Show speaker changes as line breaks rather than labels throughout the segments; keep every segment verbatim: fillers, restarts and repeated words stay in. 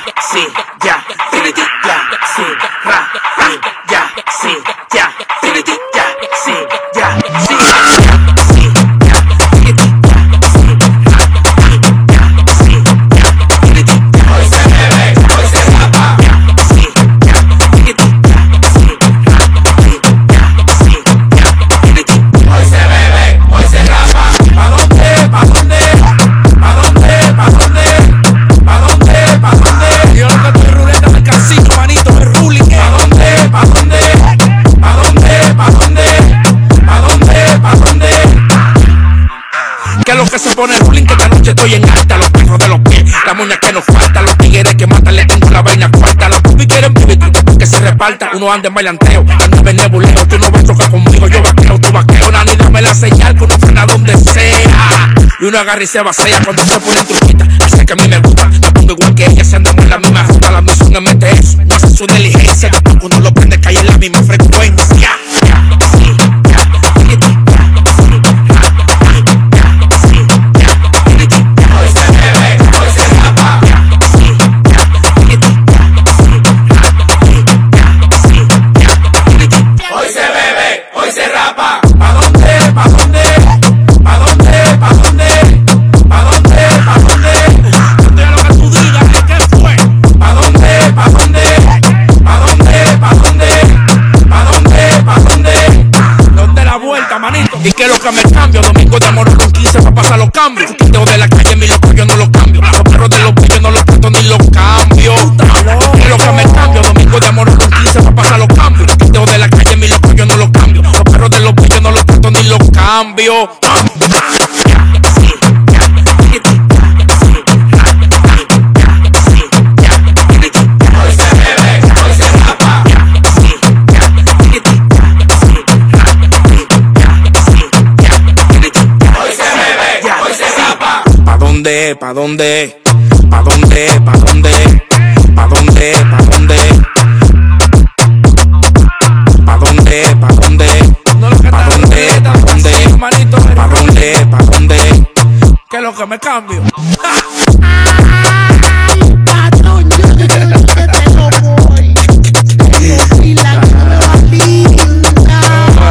sí, ya, trinity, ya, sí, ra, ra, ya, sí, ya, trinity, ya, sí, ya, sí, ya, sí, ya, trinity, ya, sí, ra, ya, sí, ya, trinity, ya. Hoy se bebe, hoy se rapa, ya, sí, ya, trinity, ya, sí, ra, ya, sí, ya, trinity.
Hoy se bebe, hoy se rapa. ¿Pa dónde? ¿Pa dónde? ¿Pa dónde? ¿Pa dónde? ¿Pa dónde? ¿Pa dónde?
Yo lo que estoy ruleta en el casino, manito, el ruling.
¿Pa dónde? ¿Pa dónde? ¿Pa dónde? ¿Pa dónde? ¿Pa dónde? ¿Pa dónde?
Que es lo que se pone el ruling, que esta noche estoy en alta. Los perros de los pies, la moña que nos falta. Los tigres que matan, le tengo la vaina cuarta. Los pupis quieren vivir, que se reparta. Uno anda en bailanteo, anda en nebuleo. Tú no vas a chocar conmigo, yo vaqueo, tú vaqueo. Nani, dame la señal, que uno frena donde sea. Y uno agarra y se vacía cuando se pone truquita. Así que a mí me gusta, me pongo igual que ella. Se andamos en la misma ruta, la misión es meter eso. No hace su diligencia, después cuando lo prende cae en la misma frecuencia.
Hoy se bebe, hoy se rapa. Hoy se bebe, hoy se rapa. ¿Pa dónde? ¿Pa dónde? ¿Pa dónde? ¿Pa dónde? ¿Pa dónde? ¿Pa dónde?
Estoy a lo que tú digas, ¿qué fue?
¿Pa dónde? ¿Pa dónde? ¿Pa dónde? ¿Pa dónde? ¿Pa dónde? ¿Pa dónde?
¿Dónde la vuelta, manito? ¿Y qué es lo que me cambio? Domingo de amor con quince para pasar los cambios. Quiteo de la calle, mi loco, yo no lo cambio. Los perros de los pillos no los trato ni los cambio. ¿Qué es lo que me cambio? Domingo de amor con quince para pasar los cambios. Quiteo de la calle, mi loco, yo no lo cambio. Los perros de los pillos no los trato ni los cambio.
Hoy se bebe, hoy se rapa. Hoy se bebe, hoy se rapa.
¿Pa dónde? ¿Pa dónde? ¿Pa dónde? ¿Pa dónde? ¿Pa dónde? ¿Pa dónde? ¿Pa dónde? ¿Pa dónde? ¿Pa dónde? ¿Pa dónde? ¿Pa dónde? ¿Pa dónde? ¿Qué es lo que me cambio?
Patrón, yo te digo que te lo voy. Y la que me va linda.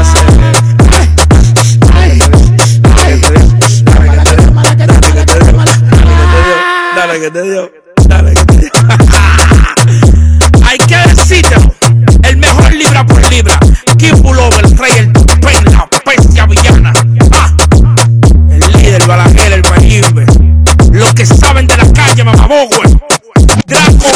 Ay, ay, mala que te, mala que te, mala que te, mala.
Dale que te dio, dale que te dio. Hay que decírtelo, el mejor libra por libra. Keep Pullover, el rey, el pen, la bestia villana. Ah, el líder, Balaguer, el Bajibe. Los que saben de la calle, mamabogüe. Draco